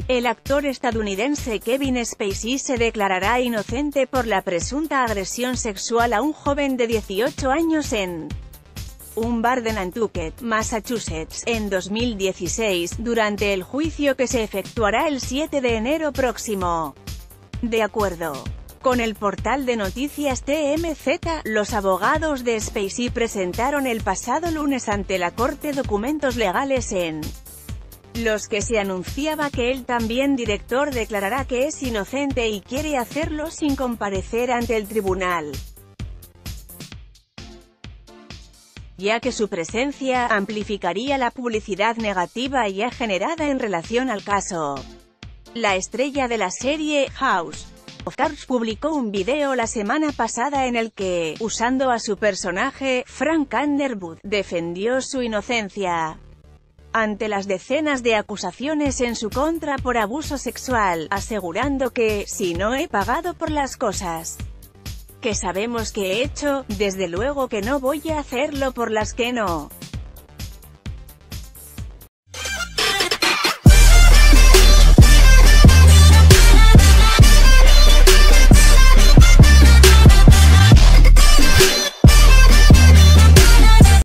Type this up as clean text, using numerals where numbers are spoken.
El actor estadounidense Kevin Spacey se declarará inocente por la presunta agresión sexual a un joven de 18 años en un bar de Nantucket, Massachusetts, en 2016, durante el juicio que se efectuará el 7 de enero próximo. De acuerdo con el portal de noticias TMZ, los abogados de Spacey presentaron el pasado lunes ante la corte documentos legales en los que se anunciaba que el también director declarará que es inocente y quiere hacerlo sin comparecer ante el tribunal, ya que su presencia amplificaría la publicidad negativa ya generada en relación al caso. La estrella de la serie House of Cards publicó un video la semana pasada en el que, usando a su personaje, Frank Underwood, defendió su inocencia ante las decenas de acusaciones en su contra por abuso sexual, asegurando que, si no he pagado por las cosas que sabemos que he hecho, desde luego que no voy a hacerlo por las que no.